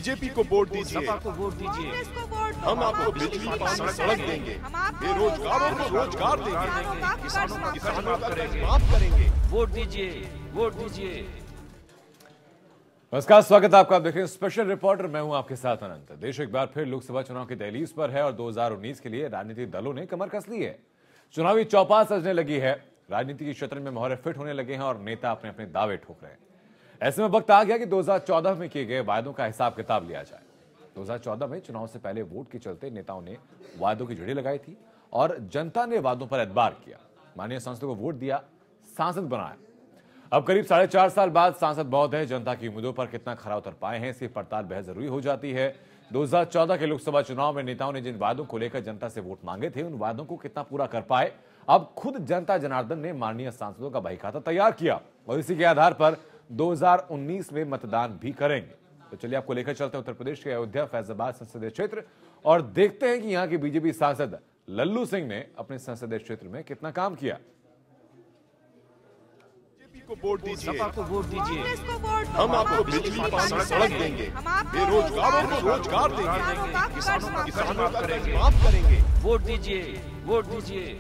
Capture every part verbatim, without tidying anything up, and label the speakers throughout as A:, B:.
A: BJP को vote दीजिए,
B: सपा को वोट दीजिए।
A: हम आपको बिजली पानी सड़क देंगे, बेरोजगारों को रोजगार देंगे,
B: किसानों का
A: किसानों का कर्ज
B: करेंगे।
A: माफ करेंगे।
B: वोट दीजिए, वोट दीजिए।
C: नमस्कार, स्वागत है आपका। आप देख रहे हैं स्पेशल रिपोर्टर, मैं हूं आपके साथ अनंत। देश एक बार फिर लोकसभा चुनाव की दहलीज पर है और दो हज़ार उन्नीस के लिए राजनीतिक दलों ने कमर कस ली है। चुनावी चौपाल सजने लगी है, राजनीति की शतरंज में मोहरे फिट होने लगे हैं और नेता अपने अपने दावे ठोक रहे हैं। ऐसे में वक्त आ गया कि दो हज़ार चौदह में किए गए वायदों का हिसाब किताब लिया जाए। दो हज़ार चौदह में चुनाव से पहले वोट के चलते नेताओं ने वादों की झड़ी लगाई थी और जनता ने वादों पर एतबार किया, माननीय सांसदों को वोट दिया, सांसद बनाया। अब करीब साढ़े चार साल बाद सांसद महोदय जनता की उम्मीदों पर कितना खरा उतर पाए हैं, इसकी पड़ताल बेहद जरूरी हो जाती है। दो हज़ार चौदह के लोकसभा चुनाव में नेताओं ने जिन वादों को लेकर जनता से वोट मांगे थे, उन वादों को कितना पूरा कर पाए। अब खुद जनता जनार्दन ने माननीय सांसदों का बही खाता तैयार किया और इसी के आधार पर दो हज़ार उन्नीस में मतदान भी करेंगे। तो चलिए आपको लेकर चलते हैं उत्तर प्रदेश के अयोध्या फैजाबाद संसदीय क्षेत्र और देखते हैं कि यहाँ के बीजेपी सांसद लल्लू सिंह ने अपने संसदीय क्षेत्र में कितना काम किया।
A: को वोट दीजिए,
B: सपा को वोट दीजिए।
A: हम आपको बिजली पानी सड़क देंगे, बेरोजगारों को रोजगार देंगे,
B: किसानों का
A: किसानों का कर्ज
B: करेंगे।
A: माफ करेंगे।
B: वोट दीजिए, वोट दीजिए।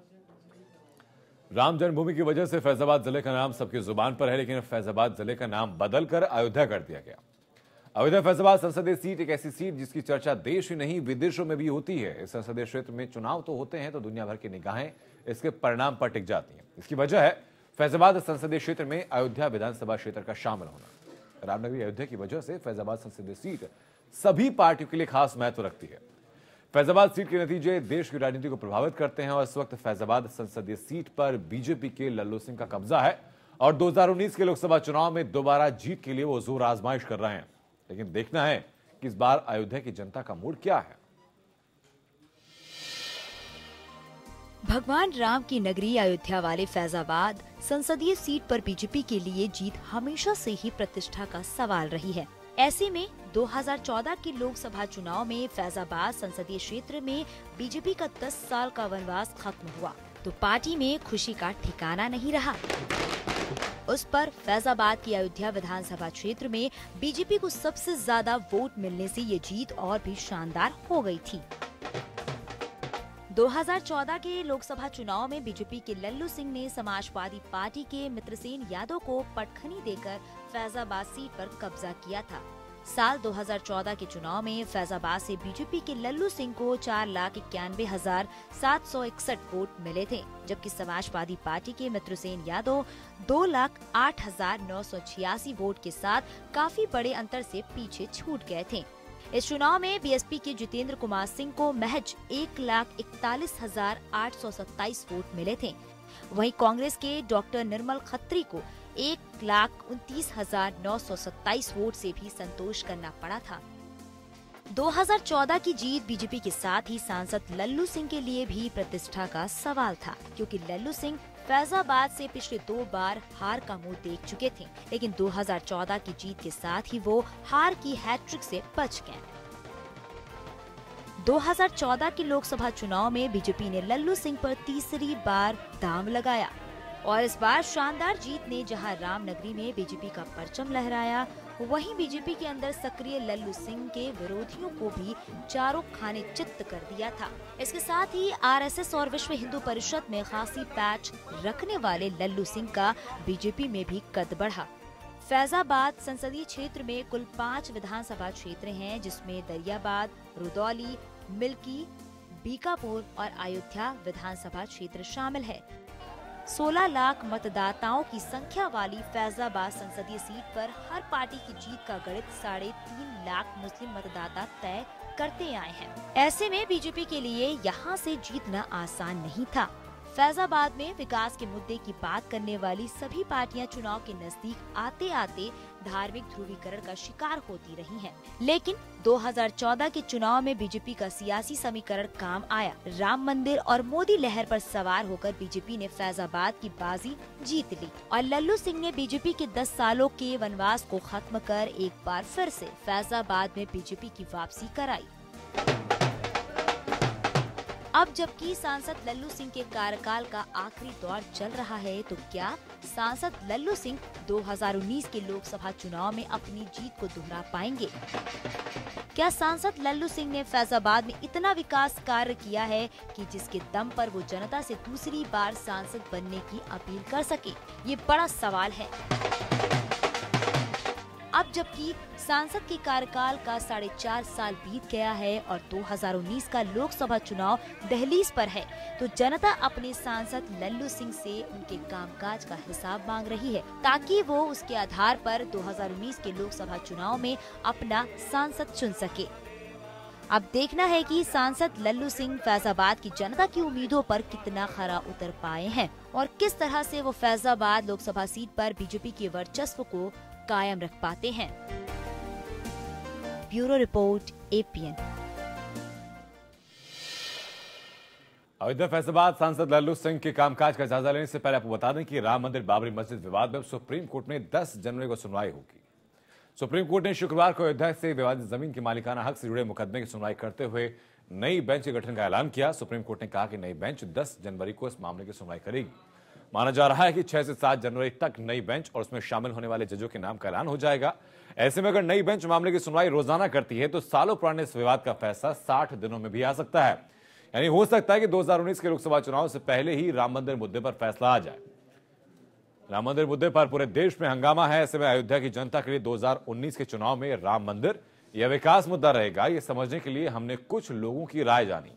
C: राम जन्मभूमि की वजह से फैजाबाद जिले का नाम सबकी जुबान पर है, लेकिन फैजाबाद जिले का नाम बदलकर अयोध्या कर दिया गया। अयोध्या फैजाबाद संसदीय सीट एक ऐसी सीट जिसकी चर्चा देश ही नहीं विदेशों में भी होती है। इस संसदीय क्षेत्र में चुनाव तो होते हैं तो दुनिया भर की निगाहें इसके परिणाम पर टिक जाती हैं। इसकी वजह है फैजाबाद संसदीय क्षेत्र में अयोध्या विधानसभा क्षेत्र का शामिल होना। रामनगरी अयोध्या की वजह से फैजाबाद संसदीय सीट सभी पार्टियों के लिए खास महत्व रखती है। फैजाबाद सीट के नतीजे देश की राजनीति को प्रभावित करते हैं और इस वक्त फैजाबाद संसदीय सीट पर बीजेपी के लल्लू सिंह का कब्जा है और दो हज़ार उन्नीस के लोकसभा चुनाव में दोबारा जीत के लिए वो जोर आजमाइश कर रहे हैं। लेकिन देखना है कि इस बार अयोध्या की जनता का मूड क्या है।
D: भगवान राम की नगरी अयोध्या वाले फैजाबाद संसदीय सीट पर बीजेपी के लिए जीत हमेशा से ही प्रतिष्ठा का सवाल रही है। ऐसे में दो हज़ार चौदह के लोकसभा चुनाव में फैजाबाद संसदीय क्षेत्र में बीजेपी का दस साल का वनवास खत्म हुआ तो पार्टी में खुशी का ठिकाना नहीं रहा। उस पर फैजाबाद की अयोध्या विधानसभा क्षेत्र में बीजेपी को सबसे ज्यादा वोट मिलने से ये जीत और भी शानदार हो गई थी। दो हज़ार चौदह के लोकसभा चुनाव में बीजेपी के लल्लू सिंह ने समाजवादी पार्टी के मित्रसेन यादव को पटखनी देकर फैजाबाद सीट पर कब्जा किया था। साल दो हज़ार चौदह के चुनाव में फैजाबाद से बीजेपी के लल्लू सिंह को चार लाख इक्यानवे हजार सात सौ इकसठ वोट मिले थे, जबकि समाजवादी पार्टी के मित्रसेन यादव दो लाख आठ हजार नौ सौ छियासी वोट के साथ काफी बड़े अंतर से पीछे छूट गए थे। इस चुनाव में बीएसपी के जितेंद्र कुमार सिंह को महज एक लाख इकतालीस हजार आठ सौ सत्ताईस वोट मिले थे। वहीं कांग्रेस के डॉक्टर निर्मल खत्री को एक लाख उनतीस हजार नौ सौ सत्ताईस वोट से भी संतोष करना पड़ा था। दो हज़ार चौदह की जीत बीजेपी के साथ ही सांसद लल्लू सिंह के लिए भी प्रतिष्ठा का सवाल था, क्योंकि लल्लू सिंह फैजाबाद से पिछले दो बार हार का मुंह देख चुके थे, लेकिन दो हज़ार चौदह की जीत के साथ ही वो हार की हैट्रिक से बच गए। दो हज़ार चौदह के लोकसभा चुनाव में बीजेपी ने लल्लू सिंह पर तीसरी बार दांव लगाया और इस बार शानदार जीत ने जहां रामनगरी में बीजेपी का परचम लहराया, वहीं बीजेपी के अंदर सक्रिय लल्लू सिंह के विरोधियों को भी चारों खाने चित्त कर दिया था। इसके साथ ही आरएसएस और विश्व हिंदू परिषद में खासी पैच रखने वाले लल्लू सिंह का बीजेपी में भी कद बढ़ा। फैजाबाद संसदीय क्षेत्र में कुल पाँच विधानसभा क्षेत्र हैं, जिसमें दरियाबाद, रुदौली, मिल्की, बीकापुर और अयोध्या विधानसभा क्षेत्र शामिल है। सोलह लाख मतदाताओं की संख्या वाली फैजाबाद संसदीय सीट पर हर पार्टी की जीत का गणित साढ़े तीन लाख मुस्लिम मतदाता तय करते आए हैं। ऐसे में बीजेपी के लिए यहाँ से जीतना आसान नहीं था। फैजाबाद में विकास के मुद्दे की बात करने वाली सभी पार्टियां चुनाव के नजदीक आते आते धार्मिक ध्रुवीकरण का शिकार होती रही हैं। लेकिन दो हज़ार चौदह के चुनाव में बीजेपी का सियासी समीकरण काम आया। राम मंदिर और मोदी लहर पर सवार होकर बीजेपी ने फैजाबाद की बाजी जीत ली और लल्लू सिंह ने बीजेपी के दस सालों के वनवास को खत्म कर एक बार फिर से फैजाबाद में बीजेपी की वापसी कराई। अब जबकि सांसद लल्लू सिंह के कार्यकाल का आखिरी दौर चल रहा है, तो क्या सांसद लल्लू सिंह दो हज़ार उन्नीस के लोकसभा चुनाव में अपनी जीत को दोहरा पाएंगे? क्या सांसद लल्लू सिंह ने फैजाबाद में इतना विकास कार्य किया है कि जिसके दम पर वो जनता से दूसरी बार सांसद बनने की अपील कर सके? ये बड़ा सवाल है। अब जबकि सांसद के कार्यकाल का साढ़े चार साल बीत गया है और दो हज़ार उन्नीस का लोकसभा चुनाव दहलीज पर है, तो जनता अपने सांसद लल्लू सिंह से उनके कामकाज का हिसाब मांग रही है, ताकि वो उसके आधार पर दो हज़ार उन्नीस के लोकसभा चुनाव में अपना सांसद चुन सके। अब देखना है कि सांसद लल्लू सिंह फैजाबाद की जनता की उम्मीदों पर कितना खरा उतर पाए हैं और किस तरह से वो फैजाबाद लोकसभा सीट पर बीजेपी के वर्चस्व को कायम रख पाते हैं। Bureau report, APN.
C: Ayodhya Faizabad सांसद लल्लू सिंह के कामकाज का जायजा लेने से पहले आपको बता दें कि राम मंदिर बाबरी मस्जिद विवाद में सुप्रीम कोर्ट में दस जनवरी को सुनवाई होगी। सुप्रीम कोर्ट ने शुक्रवार को अयोध्या से विवादित जमीन के मालिकाना हक से जुड़े मुकदमे की सुनवाई करते हुए नई बेंच के गठन का ऐलान किया। सुप्रीम कोर्ट ने कहा कि नई बेंच दस जनवरी को इस मामले की सुनवाई करेगी। माना जा रहा है कि छह से सात जनवरी तक नई बेंच और उसमें शामिल होने वाले जजों के नाम का ऐलान हो जाएगा। ऐसे में अगर नई बेंच मामले की सुनवाई रोजाना करती है तो सालों पुराने इस विवाद का फैसला साठ दिनों में भी आ सकता है। यानी हो सकता है कि दो हज़ार उन्नीस के लोकसभा चुनाव से पहले ही राम मंदिर मुद्दे पर फैसला आ जाए। राम मंदिर मुद्दे पर पूरे देश में हंगामा है। ऐसे में अयोध्या की जनता के लिए दो हज़ार उन्नीस के चुनाव में राम मंदिर या विकास मुद्दा रहेगा, ये समझने के लिए हमने कुछ लोगों की राय जानी।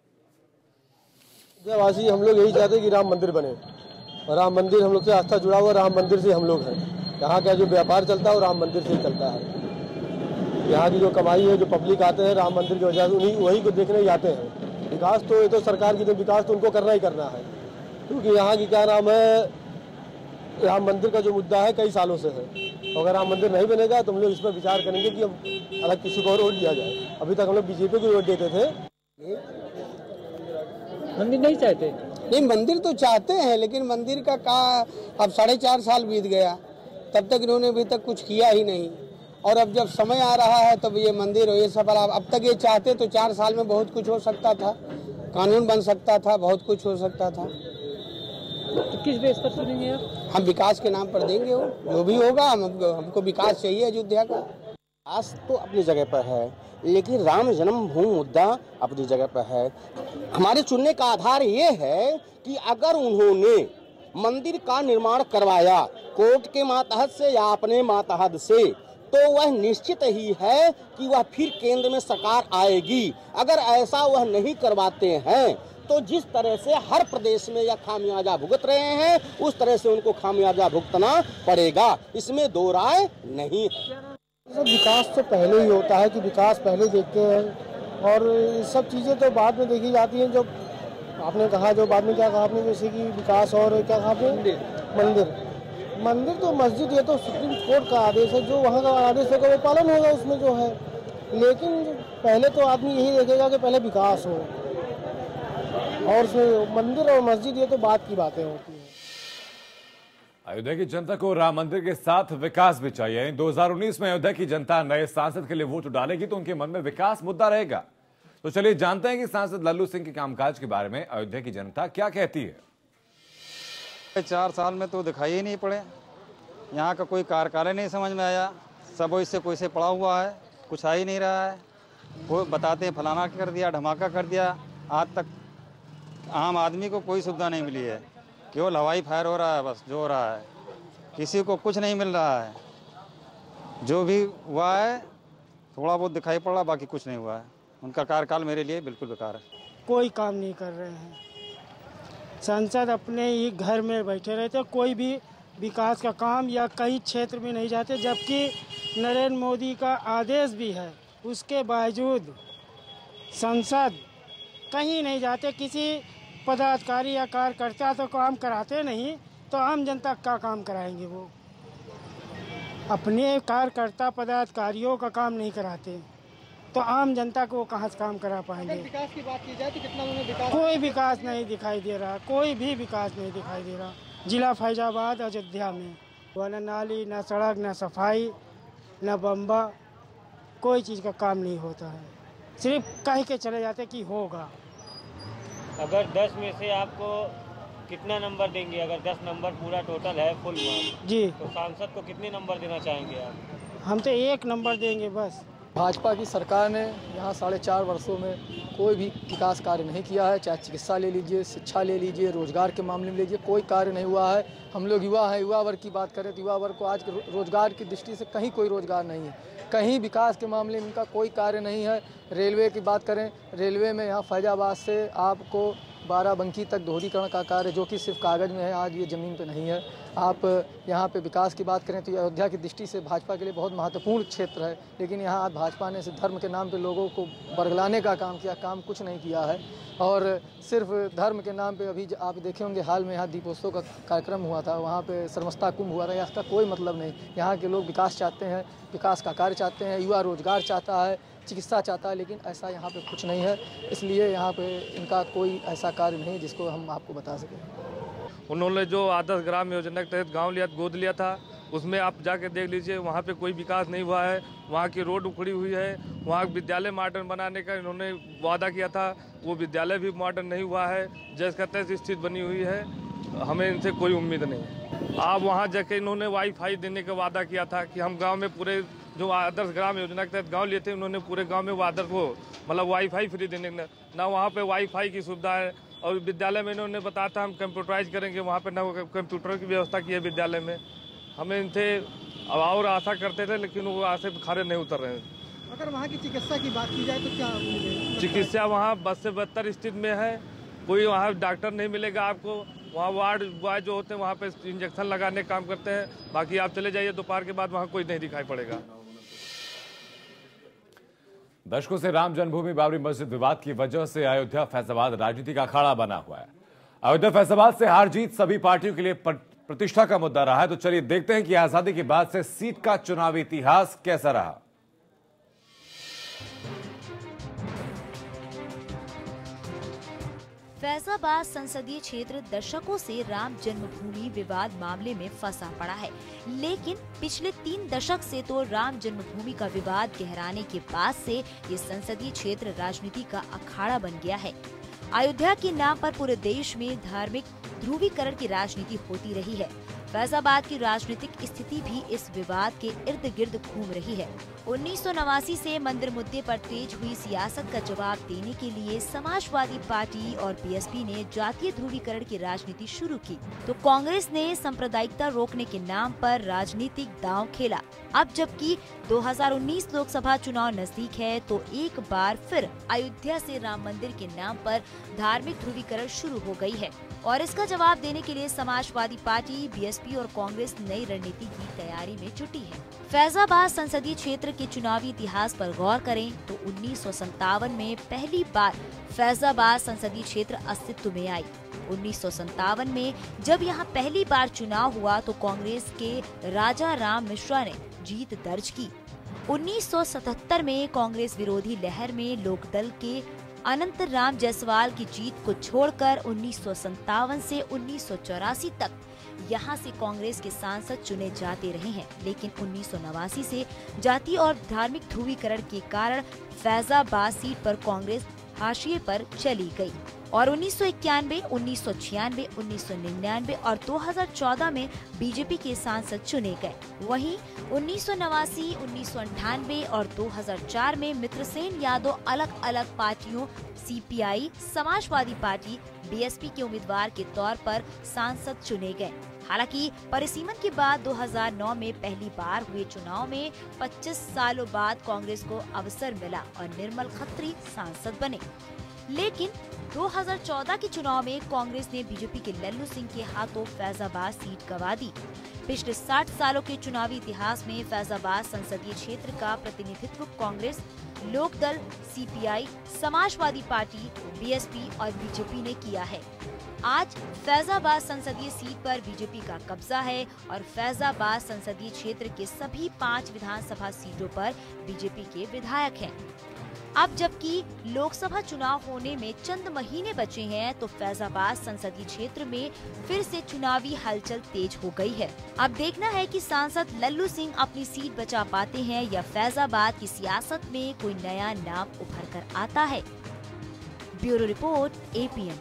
E: वासी हम लोग यही चाहते हैं कि राम मंदिर बने और राम मंदिर हम लोग से आस्था जुड़ा हुआ, राम मंदिर से हम लोग हैं। यहाँ का जो व्यापार चलता है वो राम मंदिर से चलता है। यहाँ की जो कमाई है, जो पब्लिक आते हैं राम मंदिर की वजह से उन्हीं वही को देखने ही आते हैं। विकास तो ये तो सरकार की, तो विकास तो उनको करना ही करना है, क्योंकि यहाँ की क्या नाम है, राम मंदिर का जो मुद्दा है कई सालों से है। अगर राम मंदिर नहीं बनेगा तो हम लोग इस पर विचार करेंगे कि हम अलग किसी को और वोट दिया जाए। अभी तक हम लोग बीजेपी को वोट देते थे।
F: मंदिर नहीं चाहते? नहीं, मंदिर तो चाहते हैं, लेकिन मंदिर का का अब साढ़े चार साल बीत गया, तब तक इन्होंने अभी तक कुछ किया ही नहीं। और अब जब समय आ रहा है तब ये मंदिर और ये सब, अब तक ये चाहते तो चार साल में बहुत कुछ हो सकता था, कानून बन सकता था, बहुत कुछ हो सकता था। तो किस बेस पर सुनेंगे आप? हम विकास के नाम पर देंगे, वो जो भी होगा। हम हमको विकास चाहिए अयोध्या का।
G: विकास तो अपनी जगह पर है, लेकिन राम जन्मभूमि मुद्दा अपनी जगह पर है। हमारे चुनने का आधार ये है कि अगर उन्होंने मंदिर का निर्माण करवाया कोर्ट के मातहत से या अपने मातहत से, तो वह निश्चित ही है कि वह फिर केंद्र में सरकार आएगी। अगर ऐसा वह नहीं करवाते हैं तो जिस तरह से हर प्रदेश में यह खामियाजा भुगत रहे हैं, उस तरह से उनको खामियाजा भुगतना पड़ेगा, इसमें दो राय नहीं है।
E: विकास तो पहले ही होता है कि विकास पहले देखते हैं और सब चीज़ें तो बाद में देखी जाती हैं। जो आपने कहा, जो बाद में क्या कहा आपने, जैसे कि विकास और क्या कहा आपने, मंदिर मंदिर तो मस्जिद, ये तो सुप्रीम कोर्ट का आदेश है, जो वहाँ का आदेश होगा वो पालन होगा उसमें जो है। लेकिन पहले तो आदमी यही देखेगा कि पहले विकास हो, और उसमें मंदिर और मस्जिद ये तो बात की बातें होती हैं।
C: अयोध्या की जनता को राम मंदिर के साथ विकास भी चाहिए। दो हज़ार उन्नीस में अयोध्या की जनता नए सांसद के लिए वोट डालेगी तो उनके मन में विकास मुद्दा रहेगा। तो चलिए जानते हैं कि सांसद लल्लू सिंह के कामकाज के बारे में अयोध्या की जनता क्या कहती है।
H: चार साल में तो दिखाई ही नहीं पड़े, यहाँ का कोई कार्यकाल नहीं समझ में आया। सब इससे कोई से पड़ा हुआ है, कुछ आ ही नहीं रहा है। वो बताते हैं फलाना कर दिया, धमाका कर दिया, आज तक आम आदमी को कोई सुविधा नहीं मिली है। केवल हवाई फायर हो रहा है, बस जो हो रहा है, किसी को कुछ नहीं मिल रहा है। जो भी हुआ है थोड़ा बहुत दिखाई पड़ रहा, बाकी कुछ नहीं हुआ है। उनका कार्यकाल मेरे लिए बिल्कुल बेकार है।
I: कोई काम नहीं कर रहे हैं। सांसद अपने ही घर में बैठे रहते, कोई भी विकास का काम या कई क्षेत्र में नहीं जाते, जबकि नरेंद्र मोदी का आदेश भी है, उसके बावजूद सांसद कहीं नहीं जाते। किसी पदाधिकारी या कार्यकर्ता तो काम कराते नहीं, तो आम जनता का काम कराएंगे? वो अपने कार्यकर्ता पदाधिकारियों का काम नहीं कराते तो आम जनता को कहाँ से काम करा पाएंगे?
F: विकास की बात की जाए तो कितना उन्होंने विकास?
I: कोई विकास नहीं दिखाई दे रहा, कोई भी विकास नहीं दिखाई दे रहा। जिला फैजाबाद अयोध्या में न नाली, न सड़क, न सफाई, न बम्बा, कोई चीज़ का काम नहीं होता है। सिर्फ कह के चले जाते कि होगा,
J: अगर दस में से आपको कितना नंबर देंगे? अगर दस नंबर पूरा टोटल है फुल मार्क्स
I: जी,
J: तो सांसद को कितने नंबर देना चाहेंगे आप?
I: हम तो एक नंबर देंगे बस।
K: भाजपा की सरकार ने यहाँ साढ़े चार वर्षों में कोई भी विकास कार्य नहीं किया है। चाहे चिकित्सा ले लीजिए, शिक्षा ले लीजिए, रोजगार के मामले में लीजिए, कोई कार्य नहीं हुआ है। हम लोग युवा हैं, युवा वर्ग की बात करें तो युवा वर्ग को आज रोजगार की दृष्टि से कहीं कोई रोजगार नहीं है, कहीं विकास के मामले में इनका कोई कार्य नहीं है। रेलवे की बात करें, रेलवे में यहाँ फैजाबाद से आपको बाराबंकी तक दोहरीकरण का कार्य जो कि सिर्फ कागज़ में है, आज ये ज़मीन पे नहीं है। आप यहाँ पे विकास की बात करें तो अयोध्या की दृष्टि से भाजपा के लिए बहुत महत्वपूर्ण क्षेत्र है, लेकिन यहाँ आज भाजपा ने सिर्फ धर्म के नाम पे लोगों को बरगलाने का काम किया, काम कुछ नहीं किया है। और सिर्फ धर्म के नाम पे अभी आप देखे होंगे हाल में यहाँ दीपोत्सव का कार्यक्रम हुआ था, वहाँ पे सर्मस्ता कुंभ हुआ था, इसका कोई मतलब नहीं। यहाँ के लोग विकास चाहते हैं, विकास का कार्य चाहते हैं, युवा रोजगार चाहता है, चिकित्सा चाहता है, लेकिन ऐसा यहाँ पे कुछ नहीं है। इसलिए यहाँ पे इनका कोई ऐसा कार्य नहीं जिसको हम आपको बता सकें।
L: उन्होंने जो आदर्श ग्राम योजना के तहत गांव लिया गोद लिया था, उसमें आप जाके देख लीजिए, वहाँ पे कोई विकास नहीं हुआ है। वहाँ की रोड उखड़ी हुई है। वहाँ विद्यालय मॉडर्न बनाने का इन्होंने वादा किया था, वो विद्यालय भी मॉडर्न नहीं हुआ है। जैसे कहते स्थिति बनी हुई है, हमें इनसे कोई उम्मीद नहीं। आप वहाँ जाके इन्होंने वाईफाई देने का वादा किया था कि हम गाँव में पूरे जो आदर्श ग्राम योजना के तहत गाँव लिए थे, उन्होंने पूरे गाँव में वो आदर्श वो मतलब वाईफाई फ्री देने ना, वहाँ पे वाईफाई की सुविधा है। और विद्यालय में इन्होंने बताया था हम कंप्यूटराइज करेंगे, वहाँ पे ना कंप्यूटर की व्यवस्था की है विद्यालय में। हमें इनसे और आशा करते थे, लेकिन वो आशा खरे नहीं उतर रहे हैं।
M: अगर वहाँ की चिकित्सा की बात की जाए तो क्या उम्मीद है?
L: चिकित्सा वहाँ बद से बदतर स्थिति में है, कोई वहाँ डॉक्टर नहीं मिलेगा आपको। वहाँ वार्ड बॉय जो होते हैं वहाँ पे इंजेक्शन लगाने का काम करते हैं, बाकी आप चले जाइए दोपहर के बाद वहाँ कोई नहीं दिखाई पड़ेगा।
C: दशकों से राम जन्मभूमि बाबरी मस्जिद विवाद की वजह से अयोध्या फैसलाबाद राजनीति का अखाड़ा बना हुआ है। अयोध्या फैसलाबाद से हार जीत सभी पार्टियों के लिए प्रतिष्ठा का मुद्दा रहा है। तो चलिए देखते हैं कि आजादी के बाद से सीट का चुनावी इतिहास कैसा रहा।
D: फैजाबाद संसदीय क्षेत्र दशकों से राम जन्मभूमि विवाद मामले में फंसा पड़ा है, लेकिन पिछले तीन दशक से तो राम जन्मभूमि का विवाद गहराने के बाद से ये संसदीय क्षेत्र राजनीति का अखाड़ा बन गया है। अयोध्या के नाम पर पूरे देश में धार्मिक ध्रुवीकरण की राजनीति होती रही है। फैजाबाद की राजनीतिक स्थिति भी इस विवाद के इर्द गिर्द घूम रही है। उन्नीस सौ नवासी से मंदिर मुद्दे पर तेज हुई सियासत का जवाब देने के लिए समाजवादी पार्टी और बीएसपी ने जातीय ध्रुवीकरण की राजनीति शुरू की, तो कांग्रेस ने सांप्रदायिकता रोकने के नाम पर राजनीतिक दांव खेला। अब जबकि दो हज़ार उन्नीस लोकसभा चुनाव नजदीक है, तो एक बार फिर अयोध्या से राम मंदिर के नाम पर धार्मिक ध्रुवीकरण शुरू हो गई है और इसका जवाब देने के लिए समाजवादी पार्टी, बीएसपी और कांग्रेस नई रणनीति की तैयारी में जुटी है। फैजाबाद संसदीय क्षेत्र के चुनावी इतिहास पर गौर करें तो उन्नीस सौ संतावन में पहली बार फैजाबाद संसदीय क्षेत्र अस्तित्व में आई। उन्नीस सौ संतावन में जब यहाँ पहली बार चुनाव हुआ तो कांग्रेस के राजा राम मिश्रा ने जीत दर्ज की। उन्नीस सौ सतहत्तर में कांग्रेस विरोधी लहर में लोकदल के अनंत राम जायसवाल की जीत को छोड़कर उन्नीस सौ संतावन से उन्नीस सौ चौरासी तक यहाँ से कांग्रेस के सांसद चुने जाते रहे हैं, लेकिन उन्नीस सौ नवासी से जातीय और धार्मिक ध्रुवीकरण के कारण फैजाबाद सीट पर कांग्रेस हाशिए पर चली गई और उन्नीस सौ इक्यानवे, उन्नीस सौ छियानवे, उन्नीस सौ निन्यानवे और दो हज़ार चौदह में बीजेपी के सांसद चुने गए। वहीं उन्नीस सौ नवासी, उन्नीस सौ अंठानवे और दो हज़ार चार में मित्रसेन यादव अलग अलग पार्टियों सीपीआई, समाजवादी पार्टी, बीएसपी के उम्मीदवार के तौर पर सांसद चुने गए। हालांकि परिसीमन के बाद दो हज़ार नौ में पहली बार हुए चुनाव में पच्चीस सालों बाद कांग्रेस को अवसर मिला और निर्मल खत्री सांसद बने, लेकिन दो हज़ार चौदह के चुनाव में कांग्रेस ने बीजेपी के लल्लू सिंह के हाथों फैजाबाद सीट गंवा दी। पिछले साठ सालों के चुनावी इतिहास में फैजाबाद संसदीय क्षेत्र का प्रतिनिधित्व Congress, Lokdal, CPI, Samajwadi party, BSP और बीजेपी ने किया है। आज फैजाबाद संसदीय सीट पर बीजेपी का कब्जा है और फैजाबाद संसदीय क्षेत्र के सभी पाँच विधानसभा सीटों पर बीजेपी के विधायक हैं। अब जबकि लोकसभा चुनाव होने में चंद महीने बचे हैं, तो फैजाबाद संसदीय क्षेत्र में फिर से चुनावी हलचल तेज हो गई है। अब देखना है कि सांसद लल्लू सिंह अपनी सीट बचा पाते हैं या फैजाबाद की सियासत में कोई नया नाम उभर कर आता है। Bureau report APN.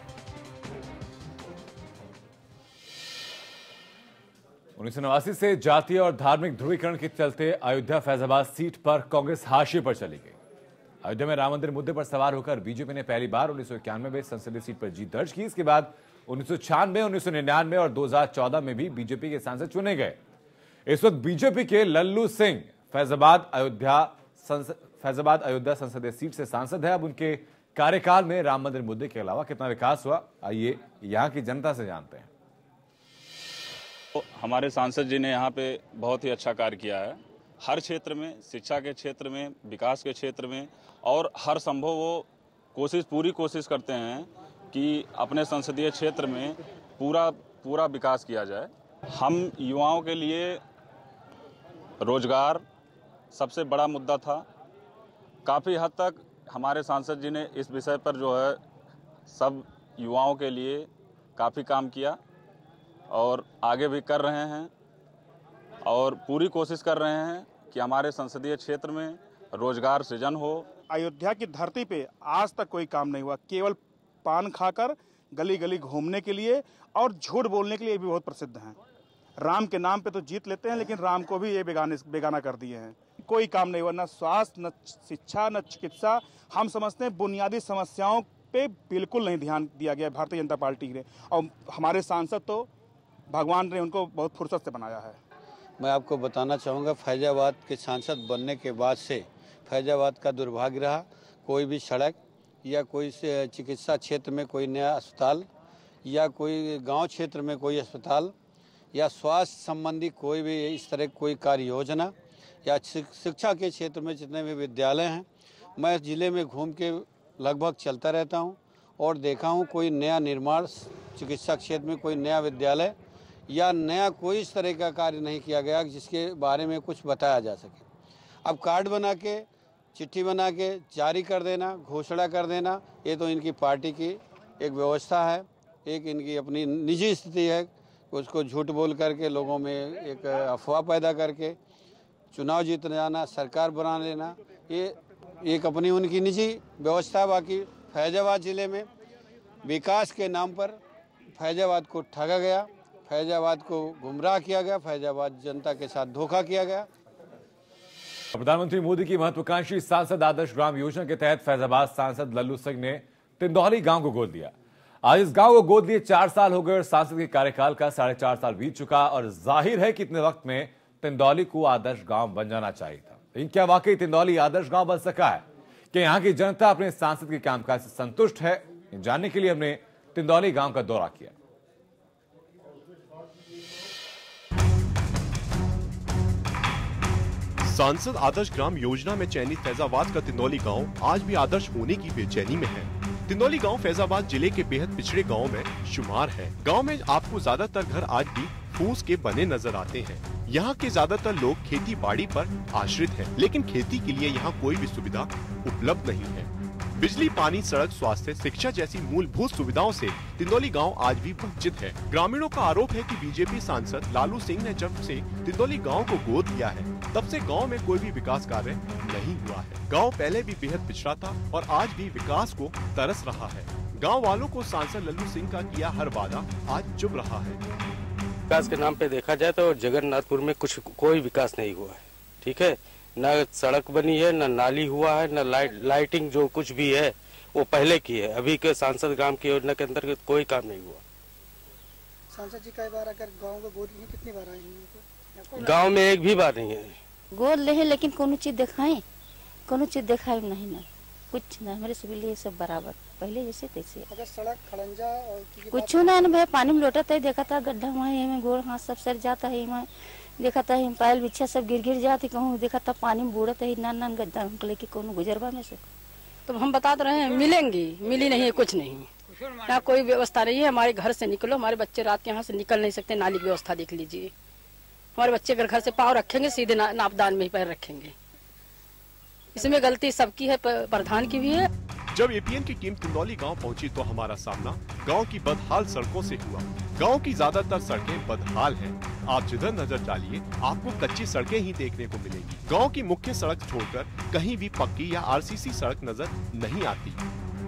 C: उन्नीस सौ नवासी से जातीय और धार्मिक ध्रुवीकरण के चलते अयोध्या फैजाबाद सीट पर कांग्रेस हाशिए पर चली गई। अयोध्या में राम मंदिर मुद्दे पर सवार होकर बीजेपी ने पहली बार उन्नीस सौ इक्यानवे में संसदीय सीट पर जीत दर्ज की। इसके बाद उन्नीस सौ छियानवे उन्नीस सौ निन्यानवे और दो हजार चौदह में भी बीजेपी के सांसद चुने गए। इस वक्त बीजेपी के लल्लू सिंह फैजाबाद अयोध्या फैजाबाद अयोध्या संसदीय सीट से सांसद है। अब उनके कार्यकाल में राम मंदिर मुद्दे के अलावा कितना विकास हुआ, आइए यहाँ की जनता से जानते हैं।
N: तो हमारे सांसद जी ने यहाँ पे बहुत ही अच्छा कार्य किया है। हर क्षेत्र में, शिक्षा के क्षेत्र में, विकास के क्षेत्र में, और हर संभव वो कोशिश पूरी कोशिश करते हैं कि अपने संसदीय क्षेत्र में पूरा पूरा विकास किया जाए। हम युवाओं के लिए रोजगार सबसे बड़ा मुद्दा था। काफ़ी हद तक हमारे सांसद जी ने इस विषय पर जो है सब युवाओं के लिए काफ़ी काम किया और आगे भी कर रहे हैं, और पूरी कोशिश कर रहे हैं कि हमारे संसदीय क्षेत्र में रोजगार सृजन हो।
O: अयोध्या की धरती पे आज तक कोई काम नहीं हुआ। केवल पान खाकर गली गली घूमने के लिए और झूठ बोलने के लिए भी बहुत प्रसिद्ध हैं। राम के नाम पे तो जीत लेते हैं, लेकिन राम को भी ये बेगाने बेगाना कर दिए हैं। कोई काम नहीं हुआ, न स्वास्थ्य, न शिक्षा, न चिकित्सा। हम समझते हैं बुनियादी समस्याओं पे बिल्कुल नहीं ध्यान दिया गया भारतीय जनता पार्टी ने, और हमारे सांसद तो भगवान ने उनको बहुत फुर्सत से बनाया है।
P: मैं आपको बताना चाहूँगा, फैजाबाद के सांसद बनने के बाद से फैजाबाद का दुर्भाग्य रहा। कोई भी सड़क या कोई चिकित्सा क्षेत्र में कोई नया अस्पताल या कोई गांव क्षेत्र में कोई अस्पताल या स्वास्थ्य संबंधी कोई भी इस तरह कोई कार्य योजना या शिक्षा के क्षेत्र में जितने भी विद्यालय हैं, मैं ज़िले में घूम के लगभग चलता रहता हूं और देखा हूं कोई नया निर्माण चिकित्सा क्षेत्र में कोई नया विद्यालय या नया कोई इस तरह का कार्य नहीं किया गया जिसके बारे में कुछ बताया जा सके। अब कार्ड बना के, चिट्ठी बना के जारी कर देना, घोषणा कर देना, ये तो इनकी पार्टी की एक व्यवस्था है, एक इनकी अपनी निजी स्थिति है। उसको झूठ बोल करके लोगों में एक अफवाह पैदा करके चुनाव जीत जाना, सरकार बना लेना, ये एक अपनी उनकी निजी व्यवस्था। बाकी फैजाबाद ज़िले में विकास के नाम पर फैजाबाद को ठगा गया, फैजाबाद को गुमराह किया गया, फैजाबाद जनता के साथ धोखा किया गया।
C: प्रधानमंत्री मोदी की महत्वाकांक्षी सांसद आदर्श ग्राम योजना के तहत फैजाबाद सांसद लल्लू सिंह ने तिंदौली गांव को गोद लिया। आज इस गांव को गोद लिए चार साल हो गए और सांसद के कार्यकाल का साढ़े चार साल बीत चुका, और जाहिर है कि इतने वक्त में तिंदौली को आदर्श गांव बन जाना चाहिए था। लेकिन क्या वाकई तिंदौली आदर्श गांव बन सका है? कि यहाँ की जनता अपने सांसद के कामकाज से संतुष्ट है? जानने के लिए हमने तिंदौली गांव का दौरा किया।
A: सांसद आदर्श ग्राम योजना में चयनित फैजाबाद का तिंदौली गांव आज भी आदर्श होने की बेचैनी में है। तिंदौली गांव फैजाबाद जिले के बेहद पिछड़े गांव में शुमार है। गांव में आपको ज्यादातर घर आज भी फूस के बने नजर आते हैं। यहाँ के ज्यादातर लोग खेती बाड़ी पर आश्रित हैं, लेकिन खेती के लिए यहाँ कोई भी सुविधा उपलब्ध नहीं है। बिजली, पानी, सड़क, स्वास्थ्य, शिक्षा जैसी मूलभूत सुविधाओं से तिंदौली गांव आज भी वंचित है। ग्रामीणों का आरोप है कि बीजेपी सांसद लालू सिंह ने जब से तिंदौली गांव को गोद लिया है, तब से गांव में कोई भी विकास कार्य नहीं हुआ है। गांव पहले भी बेहद पिछड़ा था और आज भी विकास को तरस रहा है। गांव वालों को सांसद लल्लू सिंह का किया हर वादा आज चुभ रहा है।
Q: विकास के नाम पे देखा जाए तो जगन्नाथपुर में कुछ कोई विकास नहीं हुआ है। ठीक है, न सड़क बनी है, न नाली हुआ है, न लाइट लाइटिंग जो कुछ भी है वो पहले की है। अभी के सांसद ग्राम की योजना के अंतर्गत कोई काम नहीं हुआ।
M: सांसद जी कई बार अगर गांव में गोद लिए, कितनी बार आए हैं?
Q: गांव में एक भी बार नहीं है।
R: गोद ले लेकिन कोनो चीज दिखाए, कोनो चीज दिखाए नहीं ना, कुछ ना। हमारे सभी लिए सब बराबर पहले जैसे तैसे।
M: अगर सड़क खड़ंजा और
R: कुछ ना न भाई, पानी में लोटा था, देखा था गड्ढा वहाँ गोड़ हाथ सब सर जाता है, वहाँ देखा था पायल बिछा सब गिर गिर जाती, कहूँ देखा था पानी में बूढ़त है, नान नान गड्ढा हमको लेके कोनो गुजरबा में से।
S: तो हम बता रहे हैं मिलेंगी, मिली नहीं है, कुछ नहीं, यहाँ कोई व्यवस्था नहीं है। हमारे घर से निकलो, हमारे बच्चे रात के यहाँ से निकल नहीं सकते। नाली की व्यवस्था देख लीजिए। हमारे बच्चे अगर घर से पाँव रखेंगे सीधे ना, नापदान में ही पैर रखेंगे। इसमें गलती सबकी है, प्रधान की भी है।
A: जब एपीएन की टीम तिंदौली गांव पहुंची तो हमारा सामना गांव की बदहाल सड़कों से हुआ। गांव की ज्यादातर सड़कें बदहाल हैं। आप जिधर नजर डालिए आपको कच्ची सड़कें ही देखने को मिलेंगी। गांव की मुख्य सड़क छोड़कर कहीं भी पक्की या आरसीसी सड़क नजर नहीं आती।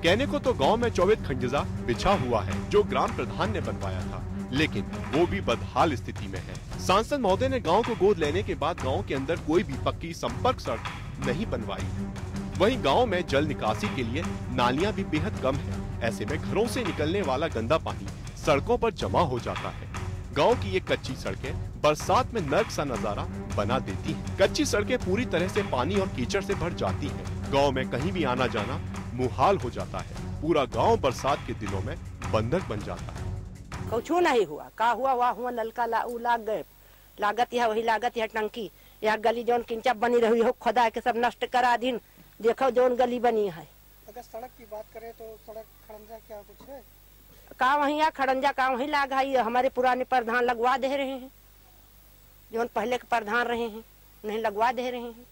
A: कहने को तो गांव में चौबीस खंडजा बिछा हुआ है जो ग्राम प्रधान ने बनवाया था, लेकिन वो भी बदहाल स्थिति में है। सांसद महोदय ने गांव को गोद लेने के बाद गांव के अंदर कोई भी पक्की संपर्क सड़क नहीं बनवाई। वहीं गांव में जल निकासी के लिए नालियां भी बेहद कम है। ऐसे में घरों से निकलने वाला गंदा पानी सड़कों पर जमा हो जाता है। गांव की ये कच्ची सड़कें बरसात में नर्क सा नजारा बना देती हैं। कच्ची सड़कें पूरी तरह से पानी और कीचड़ से भर जाती हैं। गांव में कहीं भी आना जाना मुहाल हो जाता है। पूरा गांव बरसात के दिनों में बंधक बन जाता है।
T: कुछ नहीं हुआ, का हुआ वहाँ हुआ नलका ला, उ लाग गए, लागत यह वही लागत यह टंकी, यह गली जौन किंचा बनी रही हो खुदा के सब नष्ट करा दिन। देखो जौन गली बनी है।
M: अगर सड़क की बात करें तो सड़क खड़ंजा क्या कुछ है?
T: का वहीं या खड़ंजा का वहीं लाग है। हमारे पुराने प्रधान लगवा दे रहे हैं, जौन पहले के प्रधान रहे हैं नहीं लगवा दे रहे हैं।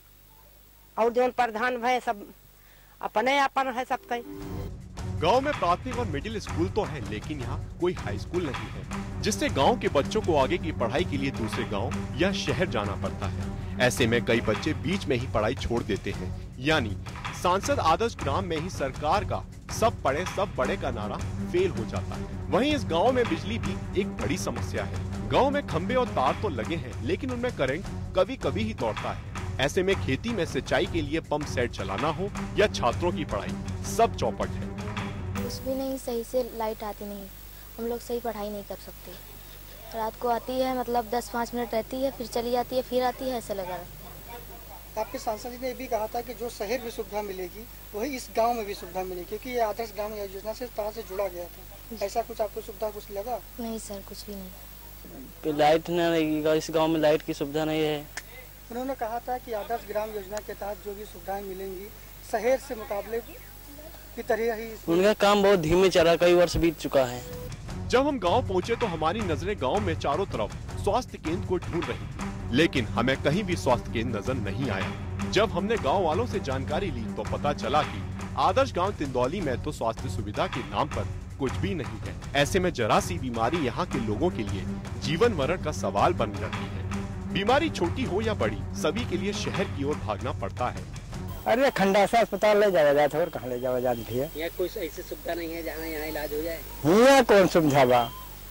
T: और जौन प्रधान भय सब अपने अपन है सबका।
A: गांव में प्राथमिक और मिडिल स्कूल तो है, लेकिन यहाँ कोई हाई स्कूल नहीं है, जिससे गांव के बच्चों को आगे की पढ़ाई के लिए दूसरे गांव या शहर जाना पड़ता है। ऐसे में कई बच्चे बीच में ही पढ़ाई छोड़ देते हैं। यानी सांसद आदर्श ग्राम में ही सरकार का सब पढ़े सब बड़े का नारा फेल हो जाता है। वहीं इस गांव में बिजली भी एक बड़ी समस्या है। गांव में खंबे और तार तो लगे हैं, लेकिन उनमें करंट कभी कभी ही दौड़ता है। ऐसे में खेती में सिंचाई के लिए पंप सेट चलाना हो या छात्रों की पढ़ाई, सब चौपट है।
U: कुछ भी नहीं, सही से लाइट आती नहीं, हम लोग सही पढ़ाई नहीं कर सकते। रात को आती है, मतलब दस पाँच मिनट रहती है, फिर चली जाती है, फिर आती है, ऐसा लगा रहता है।
M: आपके सांसद जी ने ये भी कहा था कि जो शहर में सुविधा मिलेगी वही इस गांव में भी सुविधा मिलेगी, क्योंकि ये आदर्श ग्राम योजना से तरह से जुड़ा गया था। ऐसा कुछ आपको सुविधा कुछ लगा?
U: नहीं सर, कुछ भी नहीं।
Q: लाइट न रहेगी, इस गाँव में लाइट की सुविधा नहीं है।
M: उन्होंने कहा था कि आदर्श ग्राम योजना के तहत जो भी सुविधाएं मिलेंगी शहर से मुकाबले की तरह ही।
Q: उनका काम बहुत धीमे चला, कई वर्ष बीत चुका है।
A: जब हम गांव पहुंचे तो हमारी नजरें गांव में चारों तरफ स्वास्थ्य केंद्र को ढूंढ रही थी, लेकिन हमें कहीं भी स्वास्थ्य केंद्र नजर नहीं आया। जब हमने गांव वालों से जानकारी ली तो पता चला कि आदर्श गांव तिंदौली में तो स्वास्थ्य सुविधा के नाम पर कुछ भी नहीं है। ऐसे में जरा सी बीमारी यहाँ के लोगों के लिए जीवन मरण का सवाल बन जाती है। बीमारी छोटी हो या बड़ी, सभी के लिए शहर की ओर भागना पड़ता है।
V: अरे खंडासा अस्पताल ले जाया जाता है और कहाँ ले जाया जाता है?
T: यहाँ कोई ऐसी सुविधा नहीं है जहाँ यहाँ इलाज हो जाए।
V: यहाँ कौन सुविधा बा?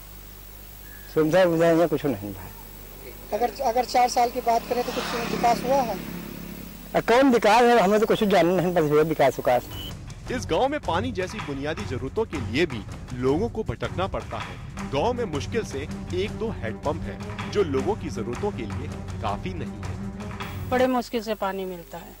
V: सुविधा यहाँ कुछ नहीं भाई।
M: अगर अगर चार साल की बात करें तो कुछ विकास हुआ है?
V: कौन विकास है, हमें तो कुछ जानना नहीं, बस विकास विकास।
A: इस गांव में पानी जैसी बुनियादी जरूरतों के लिए भी लोगों को भटकना पड़ता है। गांव में मुश्किल से एक दो हैंडपंप है, जो लोगों की जरूरतों के लिए काफी नहीं है।
S: बड़े मुश्किल से पानी मिलता है।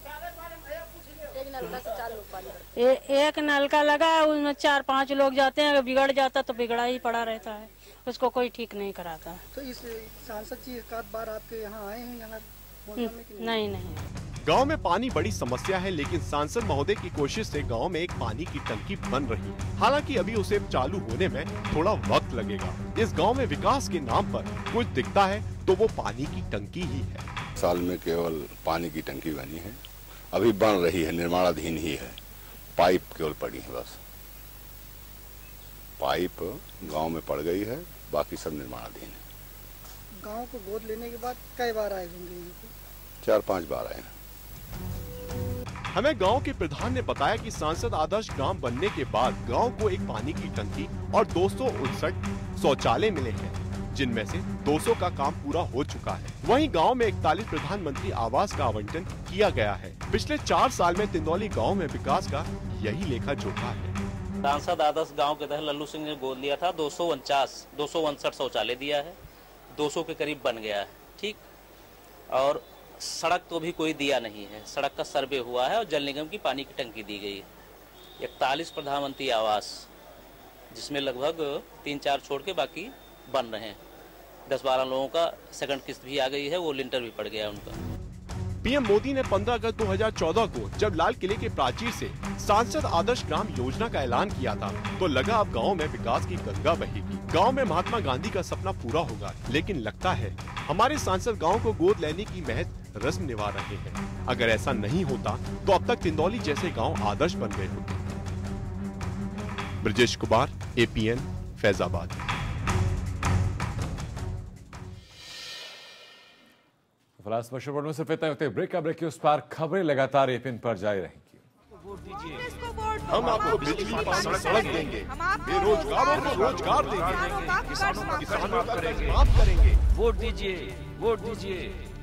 S: ए, एक नलका लगा है, उसमें चार पांच लोग जाते हैं, अगर बिगड़ जाता तो बिगड़ा ही पड़ा रहता है, उसको कोई ठीक नहीं कराता।
M: तो इस सांसद जी एक आध बार आपके यहाँ आए हैं यहाँ?
S: नहीं नहीं।
A: गांव में पानी बड़ी समस्या है, लेकिन सांसद महोदय की कोशिश से गांव में एक पानी की टंकी बन रही है। हालांकि अभी उसे चालू होने में थोड़ा वक्त लगेगा। इस गांव में विकास के नाम पर कुछ दिखता है तो वो पानी की टंकी ही है।
W: साल में केवल पानी की टंकी बनी है, अभी बन रही है, निर्माणाधीन ही है। पाइप केवल पड़ी है, बस पाइप गांव में पड़ गई है, बाकी सब निर्माणाधीन है।
M: गांव को गोद लेने के बाद कई बार आए होंगे?
W: चार पांच बार आए।
A: हमें गांव के प्रधान ने बताया कि सांसद आदर्श ग्राम बनने के बाद गांव को एक पानी की टंकी और दो सौ उनसठ शौचालय मिले हैं, जिनमें से दो सौ का काम पूरा हो चुका है। वहीं गांव में इकतालीस प्रधानमंत्री आवास का आवंटन किया गया है। पिछले चार साल में तिंदौली गांव में विकास का यही लेखा जोखा है।
X: सांसद आदर्श गांव के तहत लल्लू सिंह ने गोद लिया था, दो सौ उनचास दो सौ उनसठ शौचालय दिया है, दो सौ के करीब बन गया है, ठीक। और सड़क तो भी कोई दिया नहीं है, सड़क का सर्वे हुआ है और जल निगम की पानी की टंकी दी गई है। इकतालीस प्रधानमंत्री आवास, जिसमें लगभग तीन चार छोड़ के बाकी बन रहे हैं। दस बारह लोगों का सेकंड किस्त भी आ गई है, वो लिंटर भी पड़ गया है उनका।
A: पीएम मोदी ने पंद्रह अगस्त दो हज़ार चौदह को जब लाल किले के प्राचीर से सांसद आदर्श ग्राम योजना का ऐलान किया था, तो लगा अब गांव में विकास की गंगा बहेगी, गांव में महात्मा गांधी का सपना पूरा होगा। लेकिन लगता है हमारे सांसद गांव को गोद लेने की महज रस्म निभा रहे हैं। अगर ऐसा नहीं होता तो अब तक तिंदौली जैसे गांव आदर्श बन गए होते। ब्रजेश कुमार, एपीएन, फैजाबाद।
C: फिलहाल स्पेशल से फिर ब्रेक का ब्रेक की उस पार खबरें लगातार एपीएन पर जारी रहेंगी।
A: हम आपको बिजली पानी सड़क देंगे, बेरोजगारों को रोजगार देंगे, किसानों का कर्ज माफ करेंगे।
B: वोट दीजिए, वोट दीजिए।